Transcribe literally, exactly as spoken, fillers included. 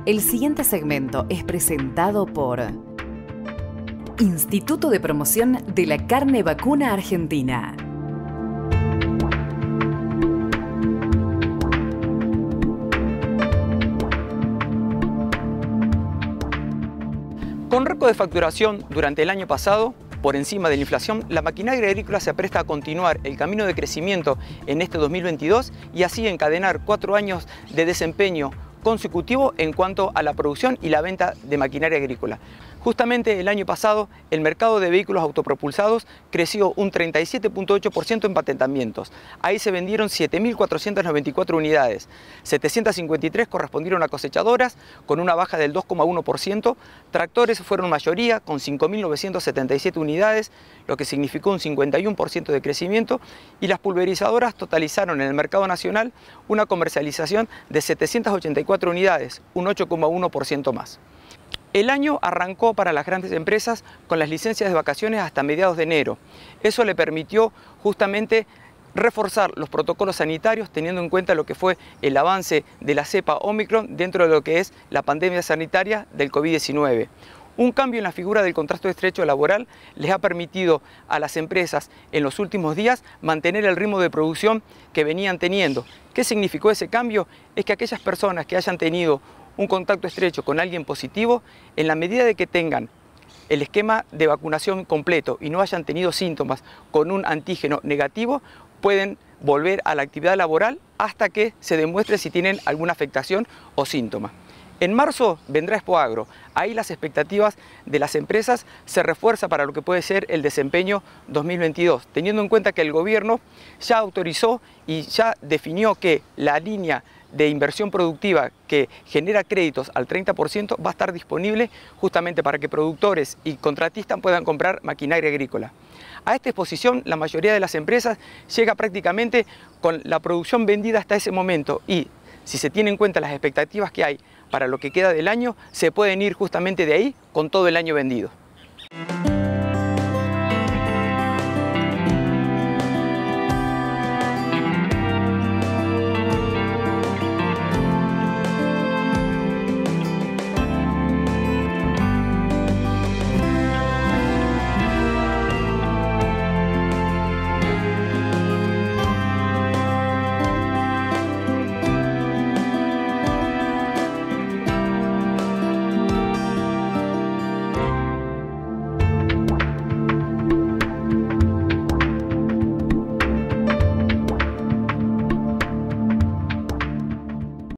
El siguiente segmento es presentado por Instituto de Promoción de la Carne Vacuna Argentina. Con récord de facturación durante el año pasado, por encima de la inflación, la maquinaria agrícola se apresta a continuar el camino de crecimiento en este dos mil veintidós y así encadenar cuatro años de desempeño consecutivo en cuanto a la producción y la venta de maquinaria agrícola. Justamente el año pasado, el mercado de vehículos autopropulsados creció un treinta y siete punto ocho por ciento en patentamientos. Ahí se vendieron siete mil cuatrocientas noventa y cuatro unidades. setecientas cincuenta y tres correspondieron a cosechadoras, con una baja del dos coma uno por ciento. Tractores fueron mayoría, con cinco mil novecientas setenta y siete unidades, lo que significó un cincuenta y uno por ciento de crecimiento. Y las pulverizadoras totalizaron en el mercado nacional una comercialización de setecientas ochenta y cuatro unidades, un ocho coma uno por ciento más. El año arrancó para las grandes empresas con las licencias de vacaciones hasta mediados de enero. Eso le permitió justamente reforzar los protocolos sanitarios teniendo en cuenta lo que fue el avance de la cepa Omicron dentro de lo que es la pandemia sanitaria del COVID diecinueve. Un cambio en la figura del contrato estrecho laboral les ha permitido a las empresas en los últimos días mantener el ritmo de producción que venían teniendo. ¿Qué significó ese cambio? Es que aquellas personas que hayan tenido un contacto estrecho con alguien positivo, en la medida de que tengan el esquema de vacunación completo y no hayan tenido síntomas con un antígeno negativo, pueden volver a la actividad laboral hasta que se demuestre si tienen alguna afectación o síntoma. En marzo vendrá Expoagro. Ahí las expectativas de las empresas se refuerzan para lo que puede ser el desempeño dos mil veintidós, teniendo en cuenta que el gobierno ya autorizó y ya definió que la línea de inversión productiva que genera créditos al treinta por ciento va a estar disponible justamente para que productores y contratistas puedan comprar maquinaria agrícola. A esta exposición la mayoría de las empresas llega prácticamente con la producción vendida hasta ese momento y si se tienen en cuenta las expectativas que hay para lo que queda del año, se pueden ir justamente de ahí con todo el año vendido.